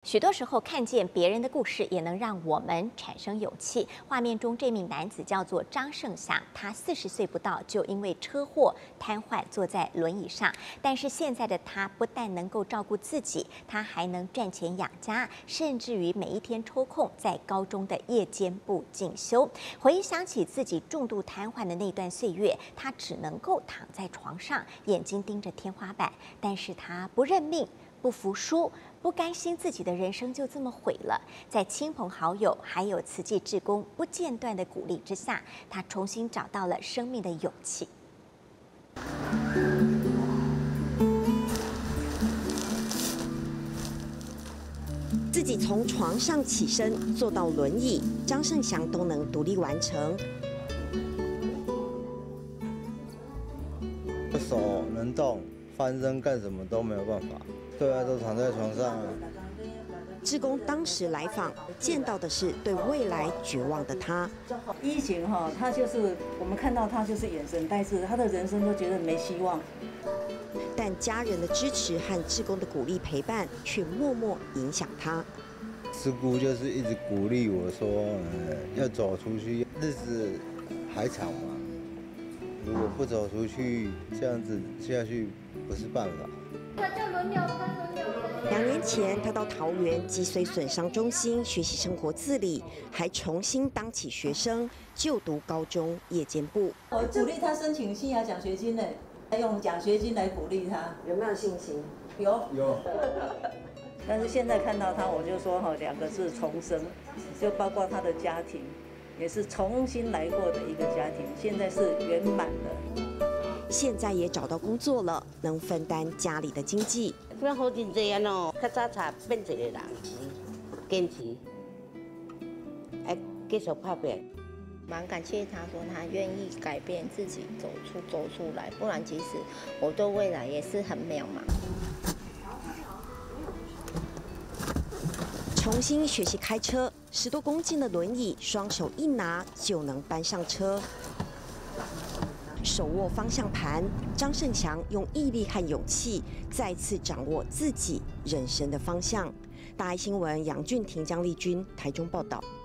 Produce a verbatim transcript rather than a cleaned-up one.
许多时候，看见别人的故事，也能让我们产生勇气。画面中这名男子叫做张胜祥，他四十岁不到就因为车祸瘫痪，坐在轮椅上。但是现在的他不但能够照顾自己，他还能赚钱养家，甚至于每一天抽空在高中的夜间部进修。回想起自己重度瘫痪的那段岁月，他只能够躺在床上，眼睛盯着天花板，但是他不认命。不服输，不甘心自己的人生就这么毁了。在亲朋好友还有慈济志工不间断的鼓励之下，他重新找到了生命的勇气。 自己从床上起身，坐到轮椅，张胜祥都能独立完成。 手能动，翻身干什么都没有办法。对啊，都躺在床上啊。 志工当时来访，见到的是对未来绝望的他。 疫情哈，他就是我们看到他就是眼神呆滞，他的人生都觉得没希望。 但家人的支持和志工的鼓励陪伴，却默默影响他。 师姑就是一直鼓励我说，呃，要走出去，日子还长嘛。如果不走出去，这样子下去不是办法。 两年前，他到桃园脊髓损伤中心学习生活自理，还重新当起学生，就读高中夜间部。 我鼓励他申请sinh涯奖学金呢，用奖学金来鼓励他， 有没有信心？ 有有。 但是现在看到他，我就说哈，两个字重生，就包括他的家庭，也是重新来过的一个家庭，现在是圆满的。 现在也找到工作了，能分担家里的经济。 我好真济安哦，较早才变一个人，坚持，哎，继续拍拼。 蛮感谢他说他愿意改变自己，走出走出来，不然其实我对未来也是很渺茫。 重新学习开车，十多公斤的轮椅，双手一拿就能搬上车。手握方向盘，张胜祥用毅力和勇气，再次掌握自己人生的方向。大爱新闻杨俊廷、江丽君台中报道。